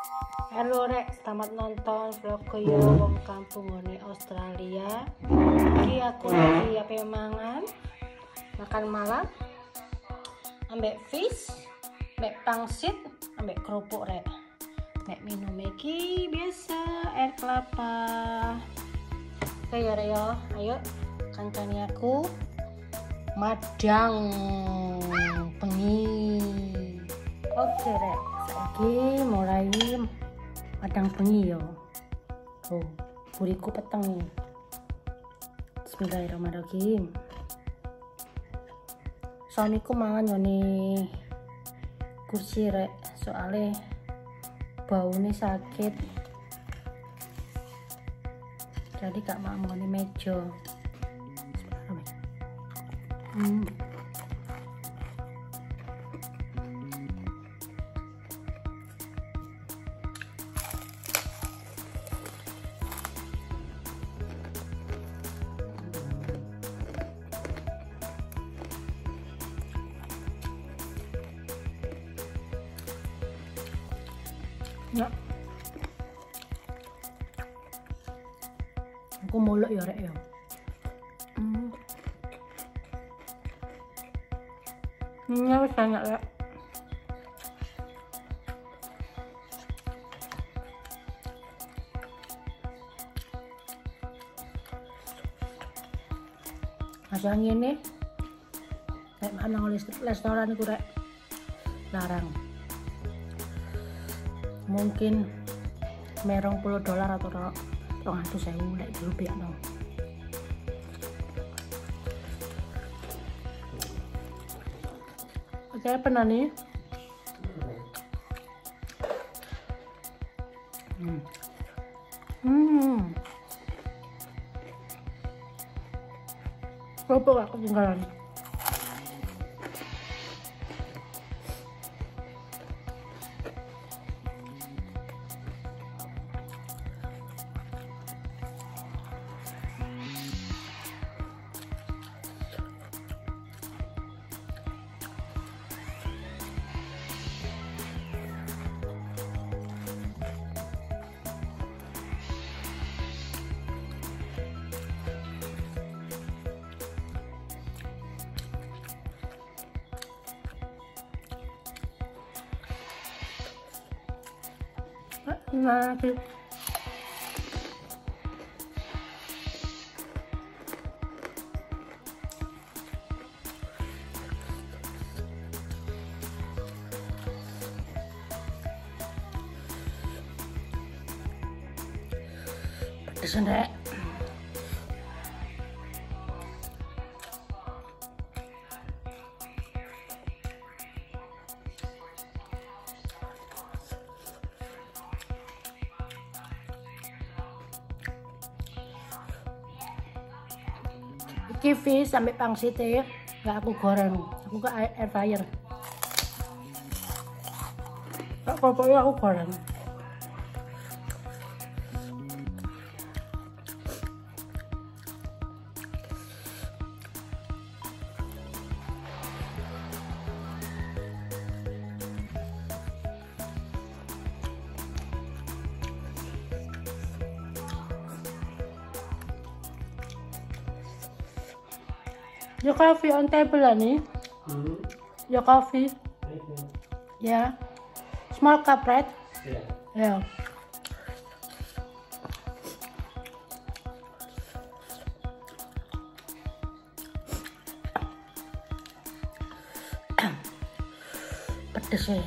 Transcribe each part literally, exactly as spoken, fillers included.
Halo rek, selamat nonton vlog yo wong kampung ngene Australia. Iki aku lagi ape mangan, makan malam, ambek fish, ambek pangsit, ambek kerupuk rek. Nek minum iki biasa air kelapa. Oke ya rek yo, ayo kancani aku madang bengi. Oke rek, saiki mulai madang bengi yo. Oh, buriku peteng nih. Bismillahirrahmanirrahim. Suamiku mangan yo nih kursi rek, soalnya baunya sakit. Jadi gak mau ngoni meja. Hmm. Ya, aku muluk ya rek ya. Hmm. Ini wis banyak rek. Masakan ini nek ana restoran iku rek larang. Mungkin merong puluh dolar atau rong atus sewu lek rupiah no. Oke, pernah nih. Hmm. Hmm. Kerupuk gak ketinggalan. Nah, pedes ndek. Iki fish sampai pangsit ya, nggak aku goreng, aku ke air fryer. Kak pokoknya aku goreng. Your coffee on table nih. Hmm. Your coffee. Yeah. Small cup, right? Yeah. Yeah. Pedes ya.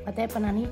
Katanya pernah nih.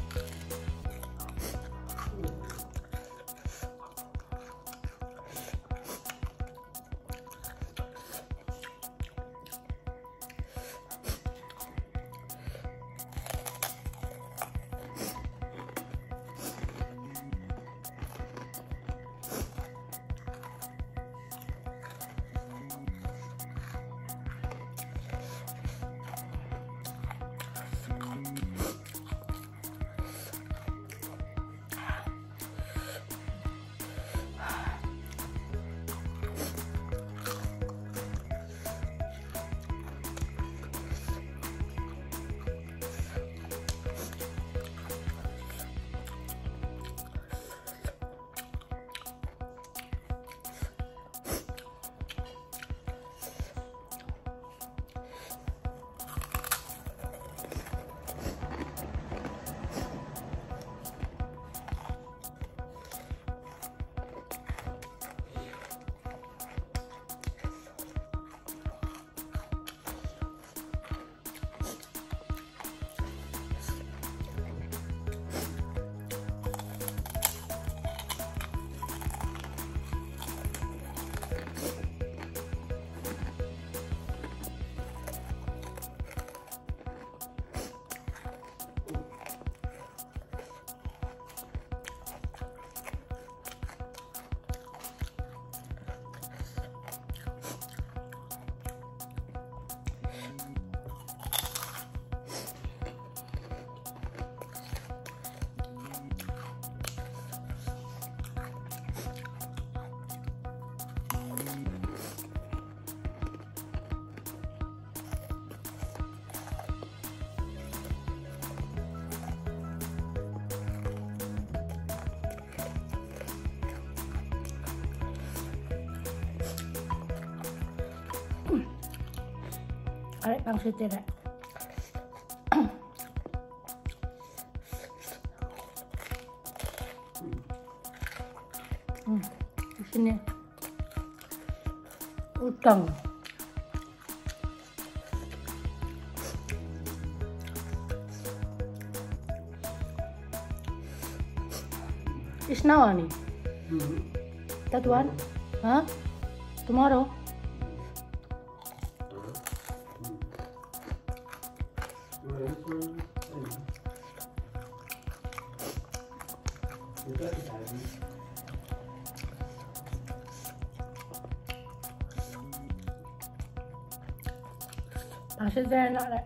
Arek pang sitir rek. Hmm, di sini udang. Is now Ani? Mm-hmm. That one? Huh? Tomorrow? Masih enak rek.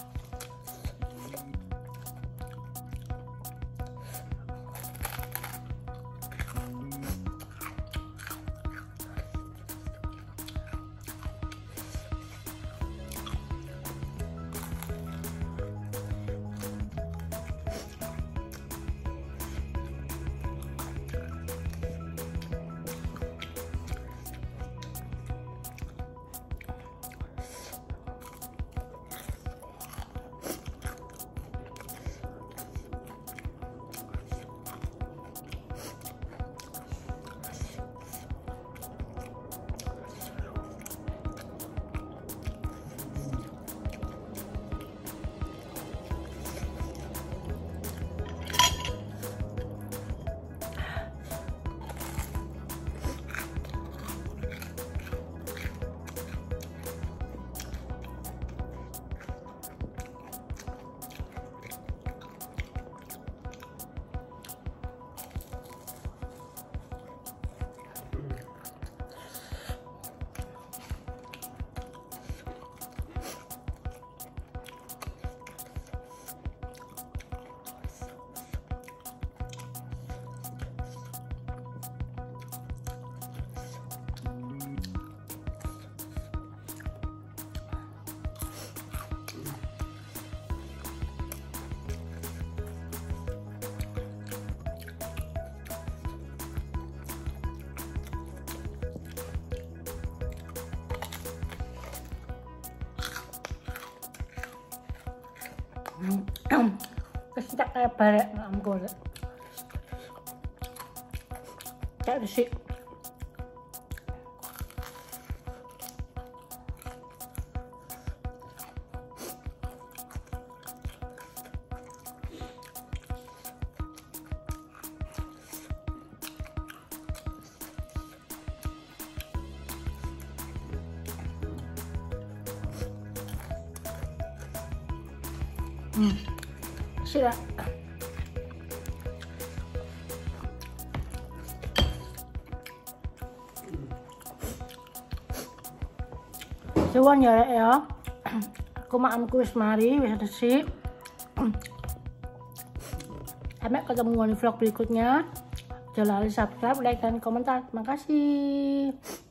Kesentak kayak barek nggak goreng. Kayak resik. Hmm. Sila. Suwon ya Rek ya. Aku makanku wis mari wis resik. Sampai ketemu di vlog berikutnya. Jangan lupa subscribe, like, dan komentar. Terima kasih.